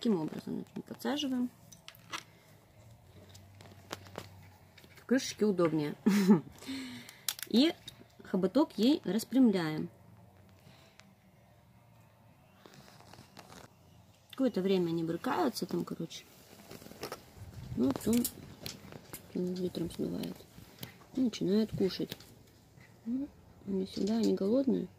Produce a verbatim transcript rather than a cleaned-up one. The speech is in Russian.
таким образом подсаживаем. В крышечке удобнее. И хоботок ей распрямляем. Какое-то время они брыкаются там, короче. Ну, потом ветром смывает. И начинают кушать. Ну, не всегда они голодные.